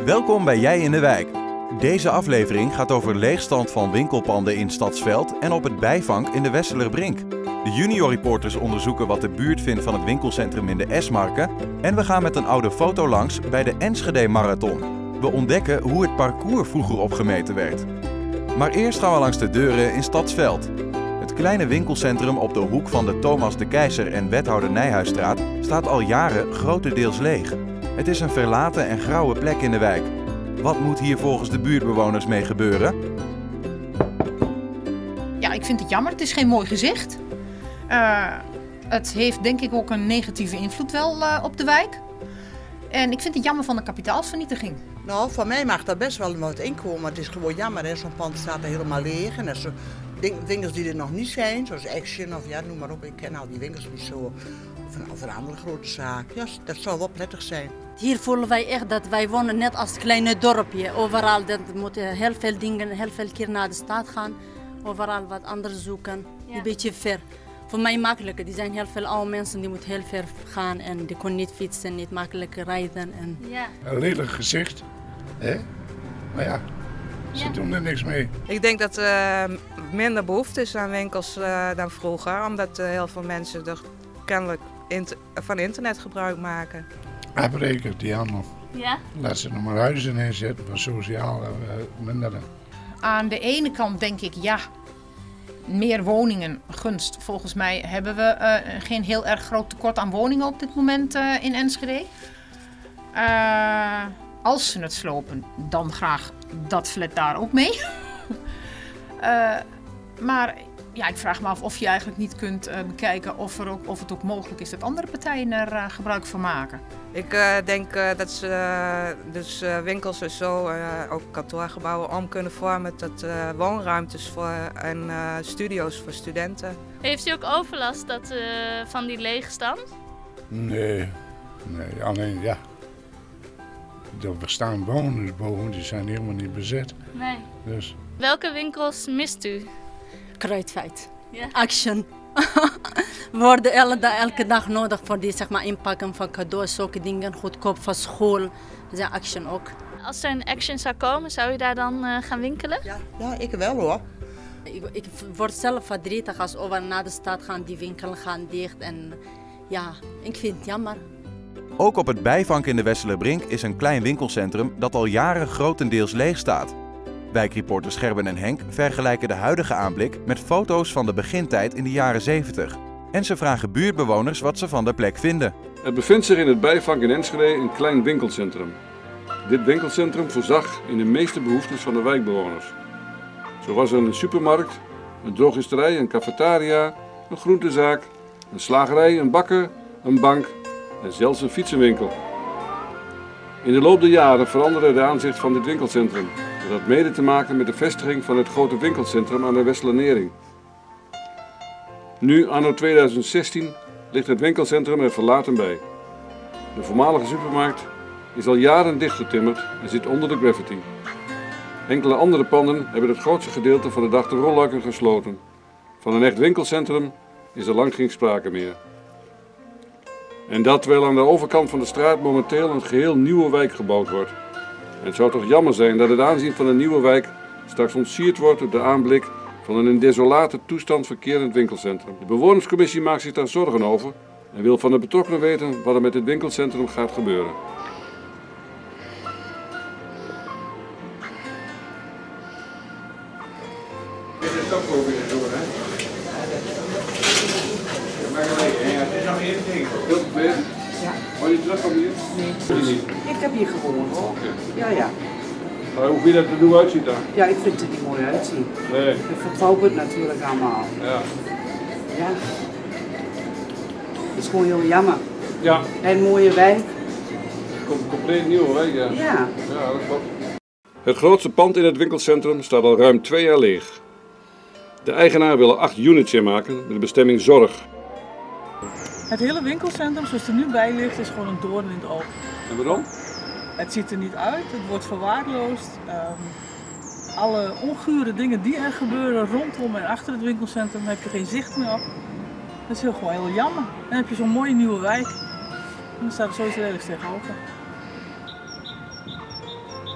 Welkom bij Jij in de Wijk. Deze aflevering gaat over leegstand van winkelpanden in Stadsveld en op het Bijvank in de Westerlerbrink. De junior reporters onderzoeken wat de buurt vindt van het winkelcentrum in de Esmarken. En we gaan met een oude foto langs bij de Enschede Marathon. We ontdekken hoe het parcours vroeger opgemeten werd. Maar eerst gaan we langs de deuren in Stadsveld. Het kleine winkelcentrum op de hoek van de Thomas de Keizer en Wethouder Nijhuisstraat staat al jaren grotendeels leeg. Het is een verlaten en grauwe plek in de wijk. Wat moet hier volgens de buurtbewoners mee gebeuren? Ja, ik vind het jammer. Het is geen mooi gezicht. Het heeft denk ik ook een negatieve invloed wel op de wijk. En ik vind het jammer van de kapitaalsvernietiging. Nou, van mij mag daar best wel wat inkomen, maar het is gewoon jammer. Hè? Zo'n pand staat er helemaal leeg. En als er winkels die er nog niet zijn, zoals Action of ja, noem maar op. Ik ken al die winkels niet zo. Of een andere grote zaak. Ja, dat zou wel prettig zijn. Hier voelen wij echt dat wij wonen net als een kleine dorpje. Overal moeten heel veel dingen, heel veel keer naar de stad gaan. Overal wat anders zoeken. Ja. Een beetje ver. Voor mij makkelijker. Er zijn heel veel oude mensen die moeten heel ver gaan en die kunnen niet fietsen, niet makkelijk rijden. En... Ja. Een lelijk gezicht, hè? Maar ja, ze doen er niks mee. Ik denk dat er minder behoefte is aan winkels dan vroeger, omdat heel veel mensen er kennelijk van internet gebruik maken. Afbreken die handel. Ja? Laat ze nog maar huizen neerzetten voor sociale minderen. Aan de ene kant denk ik ja, meer woningen, gunst. Volgens mij hebben we geen heel erg groot tekort aan woningen op dit moment in Enschede. Als ze het slopen, dan graag dat flat daar ook mee. Maar ja, ik vraag me af of je eigenlijk niet kunt bekijken of het ook mogelijk is dat andere partijen er gebruik van maken. Ik denk dat ze winkels en zo, ook kantoorgebouwen, om kunnen vormen tot woonruimtes en studio's voor studenten. Heeft u ook overlast van die leegstand? Nee, alleen ja. Er staan bewoners boven, die zijn helemaal niet bezet. Nee. Dus. Welke winkels mist u? Kruidvat. Ja. Action. We worden elke dag nodig voor die inpakken van cadeaus, zulke dingen, goedkoop van school. Ja, Action ook. Als er een Action zou komen, zou u daar dan gaan winkelen? Ja, ik wel hoor. Ik word zelf verdrietig als we naar de stad gaan, die winkelen gaan dicht. En ja, ik vind het jammer. Ook op het Bijvank in de Westerlerbrink is een klein winkelcentrum dat al jaren grotendeels leeg staat. Wijkreporters Gerben en Henk vergelijken de huidige aanblik met foto's van de begintijd in de jaren 70. En ze vragen buurtbewoners wat ze van de plek vinden. Er bevindt zich in het Bijvank in Enschede een klein winkelcentrum. Dit winkelcentrum voorzag in de meeste behoeftes van de wijkbewoners. Zo was er een supermarkt, een drogisterij, een cafetaria, een groentezaak, een slagerij, een bakker, een bank en zelfs een fietsenwinkel. In de loop der jaren veranderde de aanzicht van dit winkelcentrum. Dat had mede te maken met de vestiging van het grote winkelcentrum aan de Westerlernering. Nu, anno 2016, ligt het winkelcentrum er verlaten bij. De voormalige supermarkt is al jaren dichtgetimmerd en zit onder de graffiti. Enkele andere panden hebben het grootste gedeelte van de dag de rolluiken gesloten. Van een echt winkelcentrum is er lang geen sprake meer. En dat terwijl aan de overkant van de straat momenteel een geheel nieuwe wijk gebouwd wordt. En het zou toch jammer zijn dat het aanzien van een nieuwe wijk straks ontsierd wordt door de aanblik van een in desolate toestand verkerend winkelcentrum. De bewonerscommissie maakt zich daar zorgen over en wil van de betrokkenen weten wat er met dit winkelcentrum gaat gebeuren. Dit is ook wel weer door, hè? Het is nog één ding. Heel vervelend. Ja. Wil je terug hier? Nee. Ik heb hier gewoond hoor. Ja. Maar hoe vind je dat er nu uitziet dan? Ja, ik vind het er niet mooi uitzien. Nee. Ik vertrouw het natuurlijk allemaal. Ja. Ja. Het is gewoon heel jammer. Ja. En een mooie wijk. Het komt een compleet nieuwe wijk, ja. Ja. Ja, dat klopt. Het grootste pand in het winkelcentrum staat al ruim 2 jaar leeg. De eigenaar wil er 8 units in maken met de bestemming zorg. Het hele winkelcentrum zoals het er nu bij ligt is gewoon een doorn in het oog. En waarom? Het ziet er niet uit, het wordt verwaarloosd. Alle ongure dingen die er gebeuren rondom en achter het winkelcentrum heb je geen zicht meer op. Dat is gewoon heel jammer. Dan heb je zo'n mooie nieuwe wijk en dan staat er sowieso ergens tegenover.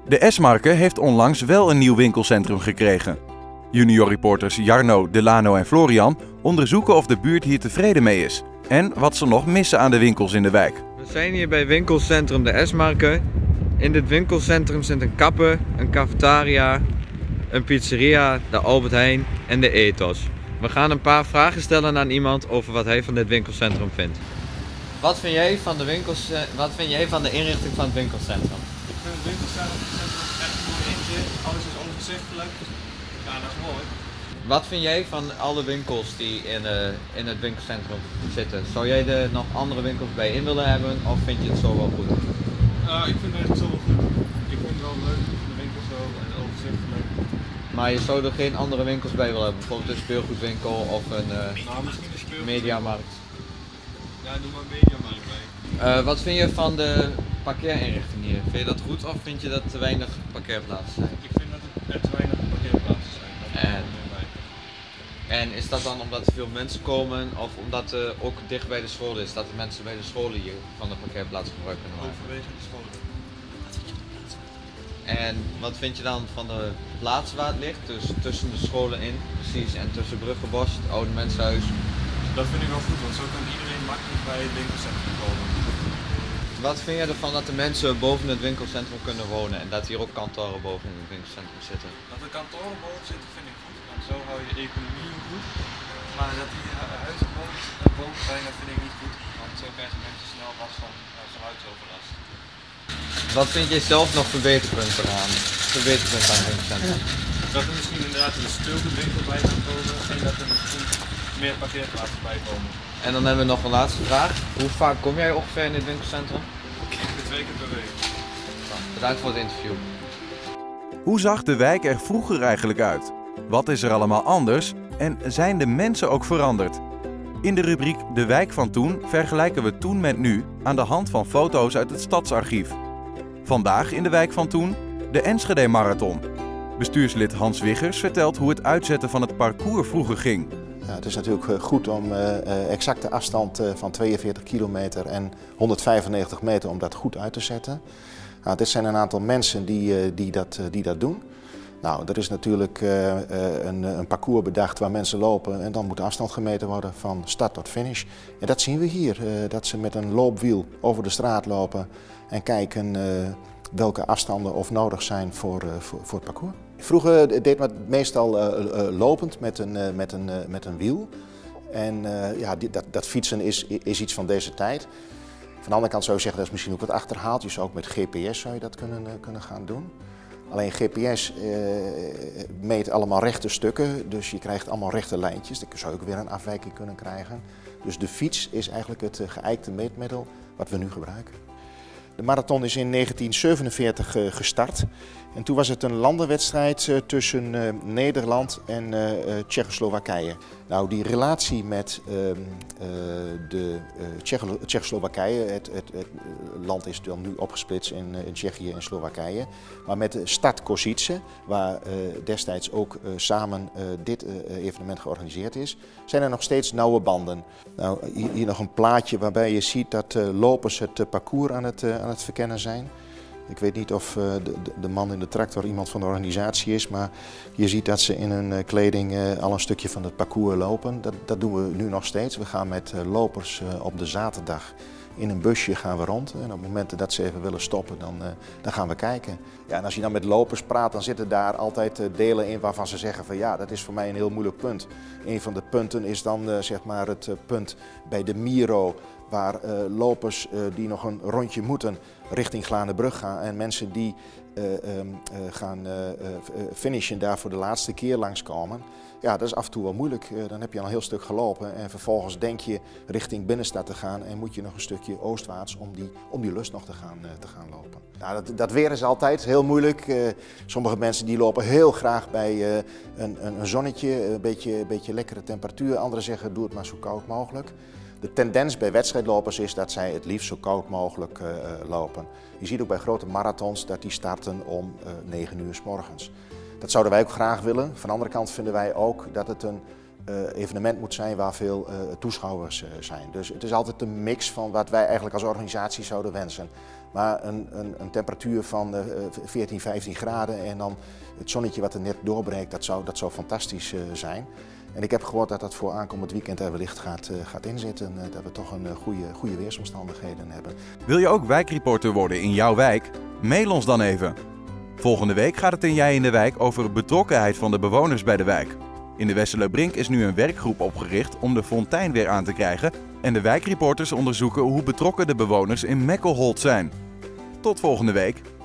De Esmarke heeft onlangs wel een nieuw winkelcentrum gekregen. Junior-reporters Jarno, Delano en Florian onderzoeken of de buurt hier tevreden mee is. En wat ze nog missen aan de winkels in de wijk. We zijn hier bij winkelcentrum De Esmarke. In dit winkelcentrum zit een kapper, een cafetaria, een pizzeria, de Albert Heijn en de Ethos. We gaan een paar vragen stellen aan iemand over wat hij van dit winkelcentrum vindt. Wat vind jij van de inrichting van het winkelcentrum? Ik vind het winkelcentrum echt een mooi inzicht. Alles is overzichtelijk. Ja, dat is mooi. Wat vind jij van alle winkels die in het winkelcentrum zitten? Zou jij er nog andere winkels bij in willen hebben of vind je het zo wel goed? Ik vind het echt zo wel goed. Ik vind het wel leuk, de winkels zo en overzichtelijk. Maar je zou er geen andere winkels bij willen hebben? Bijvoorbeeld een speelgoedwinkel of een mediamarkt? Ja, doe maar een mediamarkt bij. Wat vind je van de parkeerinrichting hier? Vind je dat goed of vind je dat te weinig parkeerplaatsen zijn? Ik vind dat er te weinig parkeerplaatsen zijn. En is dat dan omdat er veel mensen komen of omdat het ook dicht bij de school is? Dat de mensen bij de scholen hier van de parkeerplaats gebruik kunnen maken? Overwege de scholen. En wat vind je dan van de plaats waar het ligt? Dus tussen de scholen in, precies, en tussen Bruggebos, het Oude Mensenhuis? Dat vind ik wel goed, want zo kan iedereen makkelijk bij het winkelcentrum komen. Wat vind je ervan dat de mensen boven het winkelcentrum kunnen wonen en dat hier ook kantoren boven in het winkelcentrum zitten? Dat er kantoren boven zitten vind ik goed, want zo hou je de economie goed. Maar dat hier huizen boven zijn, dat vind ik niet goed, want zo krijgen mensen snel last van geluidsoverlast. Wat vind je zelf nog verbeterpunten aan het winkelcentrum? Dat er misschien inderdaad een speelgoedwinkel bij kan komen en dat er misschien meer parkeerplaatsen bij komen. En dan hebben we nog een laatste vraag. Hoe vaak kom jij ongeveer in dit winkelcentrum? 2 keer per week. Bedankt voor het interview. Hoe zag de wijk er vroeger eigenlijk uit? Wat is er allemaal anders? En zijn de mensen ook veranderd? In de rubriek De Wijk van Toen vergelijken we toen met nu aan de hand van foto's uit het Stadsarchief. Vandaag in De Wijk van Toen de Enschede Marathon. Bestuurslid Hans Wiggers vertelt hoe het uitzetten van het parcours vroeger ging. Ja, het is natuurlijk goed om exacte afstand van 42 kilometer en 195 meter om dat goed uit te zetten. Nou, dit zijn een aantal mensen die dat doen. Nou, er is natuurlijk een parcours bedacht waar mensen lopen en dan moet de afstand gemeten worden van start tot finish. En dat zien we hier, dat ze met een loopwiel over de straat lopen en kijken welke afstanden of nodig zijn voor het parcours. Vroeger deed men het meestal lopend met een wiel. En ja, dat fietsen is iets van deze tijd. Van de andere kant zou je zeggen, dat is misschien ook wat achterhaald. Dus ook met GPS zou je dat kunnen gaan doen. Alleen GPS meet allemaal rechte stukken, dus je krijgt allemaal rechte lijntjes. Dan zou je ook weer een afwijking kunnen krijgen. Dus de fiets is eigenlijk het geëikte meetmiddel wat we nu gebruiken. De marathon is in 1947 gestart en toen was het een landenwedstrijd tussen Nederland en Tsjechoslowakije. Nou, die relatie met Tsjechoslowakije, het land is dan nu opgesplitst in Tsjechië en Slowakije, maar met de stad Košice, waar destijds ook samen dit evenement georganiseerd is, zijn er nog steeds nauwe banden. Nou, hier nog een plaatje waarbij je ziet dat lopers het parcours aan het verkennen zijn. Ik weet niet of de man in de tractor iemand van de organisatie is, maar je ziet dat ze in hun kleding al een stukje van het parcours lopen. Dat doen we nu nog steeds. We gaan met lopers op de zaterdag in een busje gaan we rond. En op momenten dat ze even willen stoppen, dan gaan we kijken. Ja, en als je dan met lopers praat, dan zitten daar altijd delen in waarvan ze zeggen van ja, dat is voor mij een heel moeilijk punt. Een van de punten is dan zeg maar het punt bij de Miro, waar lopers die nog een rondje moeten richting Glanenbrug gaan en mensen die gaan finishen daar voor de laatste keer langskomen. Ja, dat is af en toe wel moeilijk. Dan heb je al een heel stuk gelopen en vervolgens denk je richting binnenstad te gaan en moet je nog een stukje oostwaarts om die lust nog te gaan lopen. Nou, dat weer is altijd heel moeilijk. Sommige mensen die lopen heel graag bij een zonnetje, een beetje lekkere temperatuur. Anderen zeggen doe het maar zo koud mogelijk. De tendens bij wedstrijdlopers is dat zij het liefst zo koud mogelijk lopen. Je ziet ook bij grote marathons dat die starten om 9 uur 's morgens. Dat zouden wij ook graag willen. Van de andere kant vinden wij ook dat het een evenement moet zijn waar veel toeschouwers zijn. Dus het is altijd een mix van wat wij eigenlijk als organisatie zouden wensen. Maar een temperatuur van 14, 15 graden en dan het zonnetje wat er net doorbreekt, dat zou fantastisch zijn. En ik heb gehoord dat dat voor aankomend weekend er wellicht gaat inzitten. Dat we toch een goede weersomstandigheden hebben. Wil je ook wijkreporter worden in jouw wijk? Mail ons dan even. Volgende week gaat het in Jij in de Wijk over betrokkenheid van de bewoners bij de wijk. In de Westerlerbrink is nu een werkgroep opgericht om de fontein weer aan te krijgen. En de wijkreporters onderzoeken hoe betrokken de bewoners in Mekkelholt zijn. Tot volgende week.